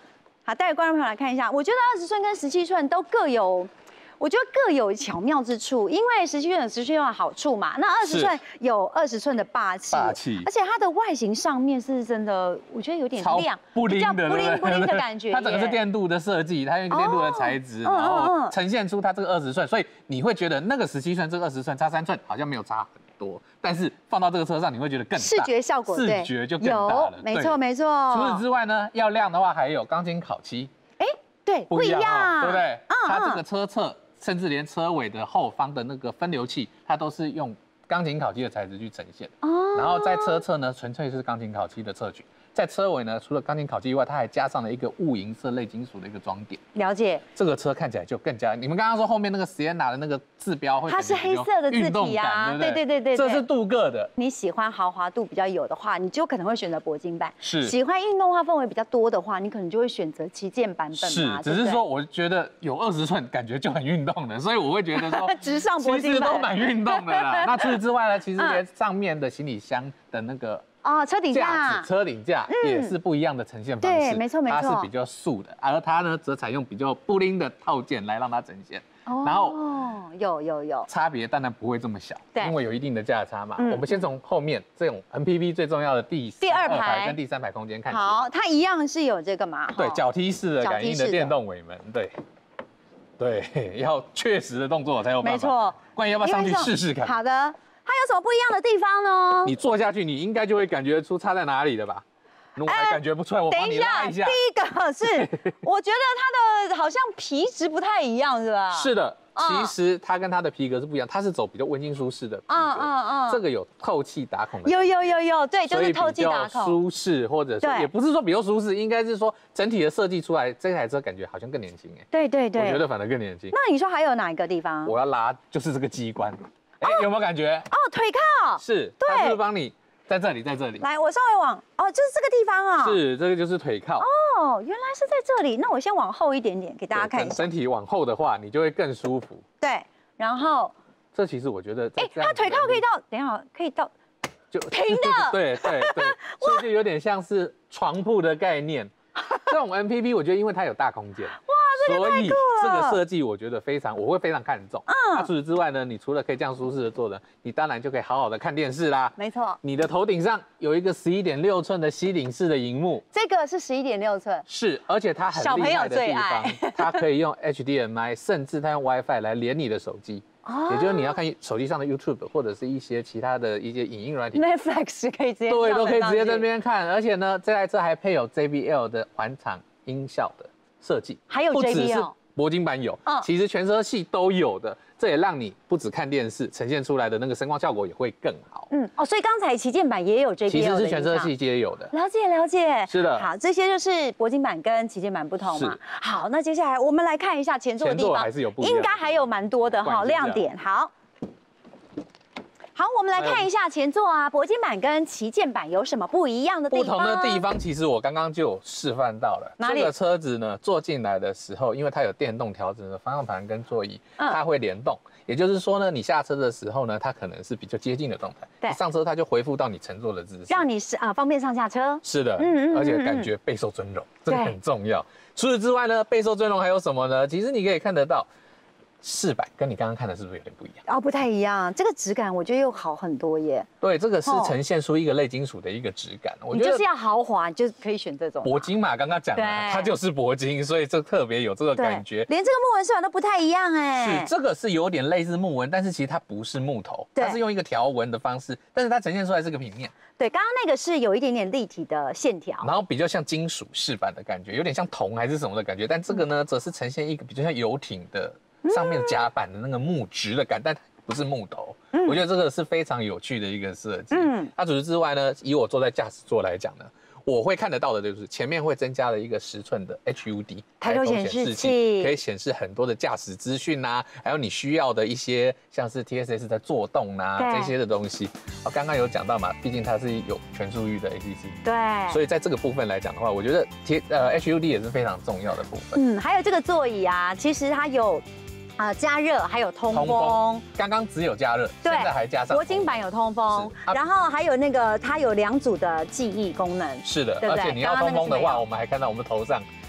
好，带着观众朋友来看一下，我觉得二十寸跟十七寸都各有。我觉得各有巧妙之处，因为十七寸有十七寸的好处嘛，那二十寸有二十寸的霸气， 霸气， 而且它的外形上面是真的，我觉得有点亮， 布灵的， 布灵布灵的感觉。 它整个是电镀的设计，它用电镀的材质，然后呈现出它这个二十寸，所以你会觉得那个十七寸这个二十寸差三寸好像没有差很多，但是放到这个车上你会觉得更大， 视觉效果视觉就更大了。 没错没错。 除此之外呢，要亮的话还有钢筋烤漆， 哎，对，不一样， 对不对？它这个车侧。甚至连车尾的后方的那个分流器，它都是用钢筋烤漆的材质去呈现。哦。然后在车侧呢，纯粹是钢筋烤漆的侧裙。在车尾呢，除了钢筋烤漆以外，它还加上了一个雾银色类金属的一个装点。 了解。 这个车看起来就更加，你们刚刚说后面那个 Sienna 的那个字标会， 它是黑色的字体啊，对对对对。 这是镀铬的。 你喜欢豪华度比较有的话，你就可能会选择铂金版。 是。 喜欢运动化氛围比较多的话，你可能就会选择旗舰版本。 是，只是说我觉得有二十寸感觉就很运动了，所以我会觉得说直上铂金版其实都蛮运动的啦。那除此之外呢，其实连上面的行李箱的那个。 哦，车顶架， 车顶架也是不一样的呈现方式， 对，没错没错， 它是比较素的，而它呢则采用比较布灵的套件来让它呈现。哦，然后哦，有有有， 差别当然不会这么小， 对， 因为有一定的价差嘛。我们先从后面这种 M P V 最重要的第第二排跟第三排空间看起。 好，它一样是有这个嘛？ 对，脚踢式的感应的电动尾门，对。对，要确实的动作才有办法。 没错， 冠仪要不要上去试试看？ 好的。它有什么不一样的地方呢？ 你坐下去，你应该就会感觉出差在哪里了吧？我还感觉不出来，我帮你拉一下。 第一个是，我觉得它的好像皮质不太一样，是吧？ 是的，其实它跟它的皮革是不一样，它是走比较温馨舒适的皮革。嗯嗯嗯。这个有透气打孔的。 有有有有，对，就是透气打孔。 舒适，或者说也不是说比较舒适，应该是说整体的设计出来，这台车感觉好像更年轻哎。 对对对。 我觉得反而更年轻。 那你说还有哪一个地方？ 我要拉就是这个机关。哎，有没有感觉？ 哦，腿靠是，它是不是帮你在这里，在这里？ 来，我稍微往哦，就是这个地方啊。 是，这个就是腿靠。 哦，原来是在这里。那我先往后一点点，给大家看一下。 身体往后的话，你就会更舒服。 对，然后这其实我觉得， 哎，它腿靠可以到，等一下可以到， 就平的。 对对对，所以就有点像是床铺的概念。这种 M P V 我觉得因为它有大空间。所以这个设计我觉得非常，我会非常看重。嗯，那除此之外呢，你除了可以这样舒适的坐呢，你当然就可以好好的看电视啦。 没错， 你的头顶上有一个十一点六寸的吸顶式的萤幕， 这个是十一点六寸， 是，而且它很厉害的地方，它可以用 H D M I， 甚至它用 WiFi 来连你的手机。哦，也就是你要看手机上的 YouTube 或者是一些其他的一些影音软体 ，Netflix 可以直接对，都可以直接在那边看，而且呢，这台车还配有 J B L 的环场音效的设计， 还有 J B L。 铂金版有，嗯，其实全车系都有的，这也让你不只看电视，呈现出来的那个声光效果也会更好。嗯， 哦，所以刚才旗舰版也有 J B L 的， 其实是全车系皆有的。 了解了解， 是的。 好，这些就是铂金版跟旗舰版不同嘛。好，那接下来我们来看一下前座的地方， 还是有不一样， 应该还有蛮多的哈亮点。好。好，我们来看一下前座啊，铂金版跟旗舰版有什么不一样的地方？ 不同的地方，其实我刚刚就有示范到了。 哪里？ 这个车子呢，坐进来的时候，因为它有电动调整的方向盘跟座椅，它会联动。也就是说呢，你下车的时候呢，它可能是比较接近的状态。 对。 上车它就恢复到你乘坐的姿势， 让你是啊方便上下车。 是的，嗯嗯，而且感觉备受尊荣，这个很重要。除此之外呢，备受尊荣还有什么呢？其实你可以看得到。饰板跟你刚刚看的是不是有点不一样？ 哦，不太一样，这个质感我觉得又好很多耶。 对，这个是呈现出一个类金属的一个质感。 我觉得就是要豪华，就可以选这种。 铂金嘛，刚刚讲了，它就是铂金，所以这特别有这个感觉。 连这个木纹饰板都不太一样哎。 是，这个是有点类似木纹，但是其实它不是木头，它是用一个条纹的方式，但是它呈现出来是个平面。 对，刚刚那个是有一点点立体的线条， 然后比较像金属饰板的感觉，有点像铜还是什么的感觉，但这个呢，则是呈现一个比较像游艇的。上面甲板的那个木质的感，但它不是木头，嗯、我觉得这个是非常有趣的一个设计。嗯，那除此之外呢，以我坐在驾驶座来讲呢，我会看得到的就是前面会增加了一个十寸的 H U D 抬头显示器， 可以显示很多的驾驶资讯呐，还有你需要的一些像是 T S S 的作动呐这些的东西。哦，刚刚有讲到嘛，毕竟它是有全速域的 A T C， 对， 所以在这个部分来讲的话，我觉得 T 呃 H U D 也是非常重要的部分。 嗯，还有这个座椅啊，其实它有。啊，加热还有通风， 刚刚只有加热，现在还加上铂金版有通风，然后还有那个它有两组的记忆功能， 是的，而且你要通风的话，我们还看到我们头上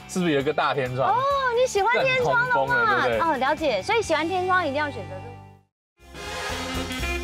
是不是有一个大天窗？ 哦，你喜欢天窗的更通风了对不话， 对哦，了解。所以喜欢天窗一定要选择这个。